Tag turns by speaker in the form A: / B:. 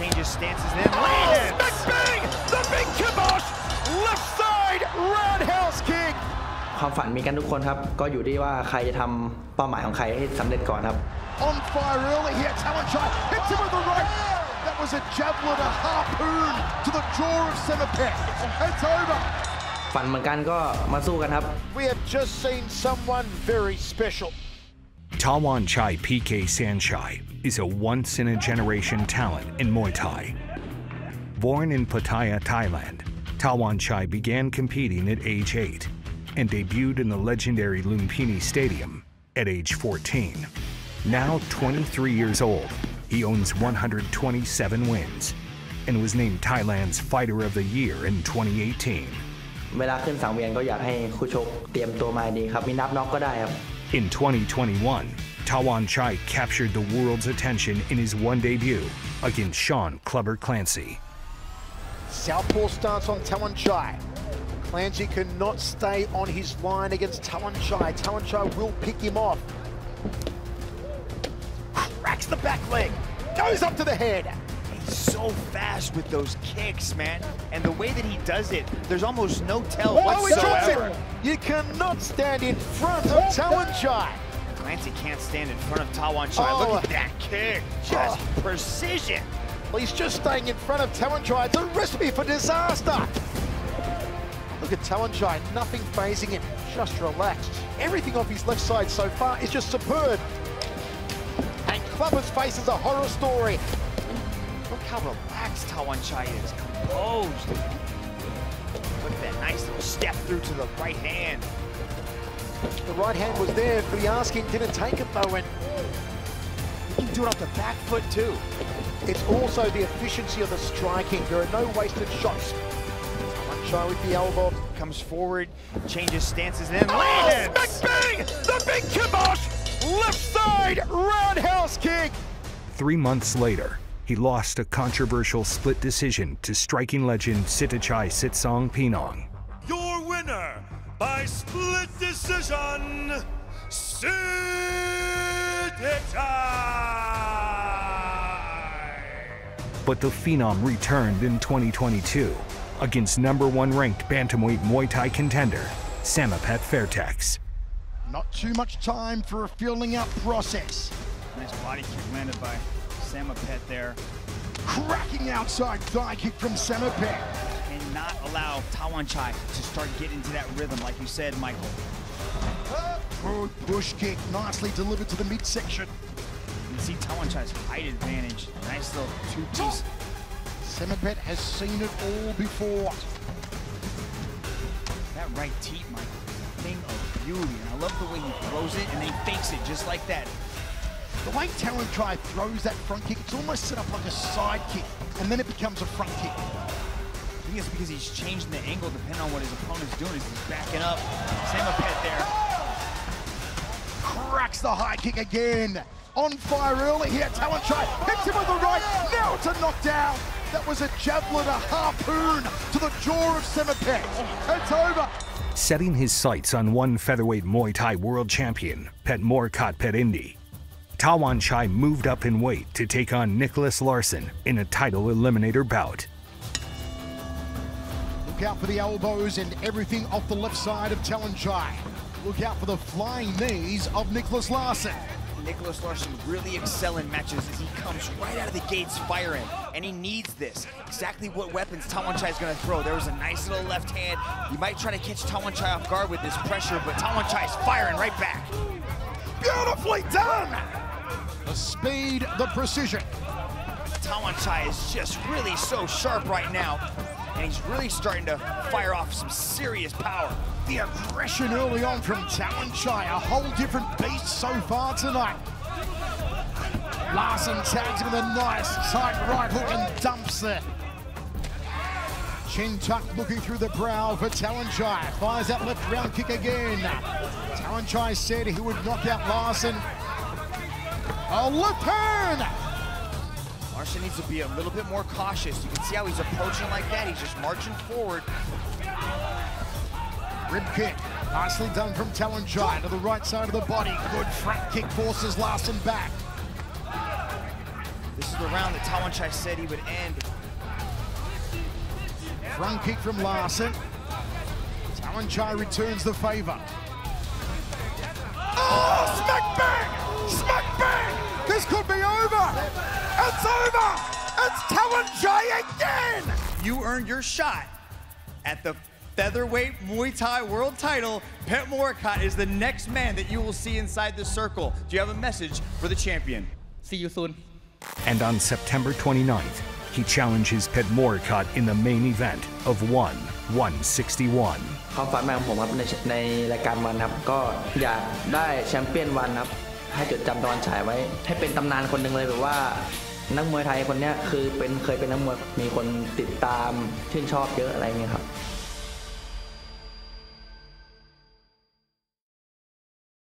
A: changes stances, and then lands.
B: Bang! The big kibosh! Left side roundhouse kick.
C: ความฝันมีกันทุกคนครับก็อยู่ที่ว่าใครจะทำเป้าหมายของใครให้สำเร็จก่อนครับ
B: On fire early here, Tawanchai hits him with the right. That was a javelin, a harpoon to the jaw of Semapet. It's over.
C: ฝันเหมือนกันก็มาสู้กันครับ
B: We have just seen someone very special.
D: Tawanchai PK.Saenchai is a once-in-a-generation talent in Muay Thai. Born in Pattaya, Thailand, Tawanchai began competing at age 8 and debuted in the legendary Lumpini Stadium at age 14. Now 23 years old, he owns 127 wins and was named Thailand's Fighter of the Year in 2018.
C: เวลาขึ้นสังเวียนก็อยากให้คู่ชกเตรียมตัวมาดีครับมีนับน็อกก็ได้ครับ
D: In 2021, Tawanchai captured the world's attention in his one debut against Sean Clubber Clancy.
B: Southpaw stance on Tawanchai. Clancy cannot stay on his line against Tawanchai. Tawanchai will pick him off. Cracks the back leg. Goes up to the head.
A: He's so fast with those kicks, man. And the way that he does it, there's almost no tell whatsoever.
B: You cannot stand in front of Tawanchai.
A: Clancy can't stand in front of Tawanchai. Look at that kick. Just precision.
B: Well, he's just staying in front of Tawanchai. It's a recipe for disaster. Look at Tawanchai, nothing phasing him, just relaxed. Everything off his left side so far is just superb. And Clubber's face is a horror story.
A: Look how relaxed Tawanchai is, composed. Look at that nice little step through to the right hand.
B: The right hand was there, but asking didn't take it though, and
A: he can do it off the back foot too.
B: It's also the efficiency of the striking. There are no wasted shots. Tawanchai with the elbow.
A: Comes forward, changes stances, and then lands.
B: Bang! The big kibosh! Left side roundhouse kick.
D: 3 months later, he lost a controversial split decision to striking legend Sitachai Sitsong Pinong.
E: Your winner by split decision, Sitachai.
D: But the Phenom returned in 2022 against #1 ranked bantamweight Muay Thai contender, Samapet Fairtex.
B: Not too much time for a feeling out process.
A: Nice body kick landed by Samapet there.
B: Cracking outside thigh kick from Samapet.
A: Cannot allow Tawanchai to start getting into that rhythm, like you said, Michael.
B: Good push kick, nicely delivered to the midsection.
A: You can see Tawanchai's height advantage. Nice little two-piece.
B: Samapet has seen it all before.
A: That right teep, Michael, is a thing of beauty. And I love the way he throws it and then he fakes it just like that.
B: The way Tawanchai throws that front kick, it's almost set up like a side kick, and then it becomes a front kick.
A: I think it's because he's changing the angle depending on what his opponent's doing. He's backing up. Samapet there.
B: Cracks the high kick again. On fire early here, Tawanchai hits him with the right. Now it's a knockdown. That was a javelin, a harpoon to the jaw of Semapet. It's over.
D: Setting his sights on one featherweight Muay Thai world champion, Petchmorakot Petchyindee, Tawanchai moved up in weight to take on Nicholas Larson in a title eliminator bout.
B: Look out for the elbows and everything off the left side of Tawanchai. Look out for the flying knees of Nicholas Larson.
A: Nicholas Larson really excel in matches as he comes right out of the gates firing, and he needs this. Exactly what weapons Tawanchai is going to throw. There was a nice little left hand. He might try to catch Tawanchai off guard with this pressure, but Tawanchai is firing right back.
B: Beautifully done! The speed, the precision.
A: Tawanchai is just really so sharp right now, and he's really starting to fire off some serious power.
B: The aggression early on from Tawanchai, a whole different beast so far tonight. Larson tags him with a nice tight right hook and dumps it. Chin tuck looking through the brow for Tawanchai. Fires that left round kick again. Tawanchai said he would knock out Larson. A left hand!
A: Larson needs to be a little bit more cautious. You can see how he's approaching like that. He's just marching forward.
B: Rib kick, nicely done from Tawanchai to the right side of the body. Good front kick forces Larson back.
A: This is the round that Tawanchai said he would end.
B: Front kick from Larson. Tawanchai returns the favor. Oh, smack bang! Smack bang! This could be over! It's over! It's Tawanchai again!
A: You earned your shot at the featherweight Muay Thai world title. Petchmorakot is the next man that you will see inside the circle. Do you have a message for the champion?
C: See you soon.
D: And on September 29th, he challenges Petchmorakot in the main event of 161.
C: ความฝันใหม่ของผมครับในรายการวันครับก็อยากได้แชมเปี้ยนวันครับให้จดจำตะวันฉายไว้ให้เป็นตำนานคนหนึ่งเลยแบบว่านักมวยไทยคนนี้คือเคยเป็นนักมวยมีคนติดตามชื่นชอบเยอะอะไรเงี้ยครับ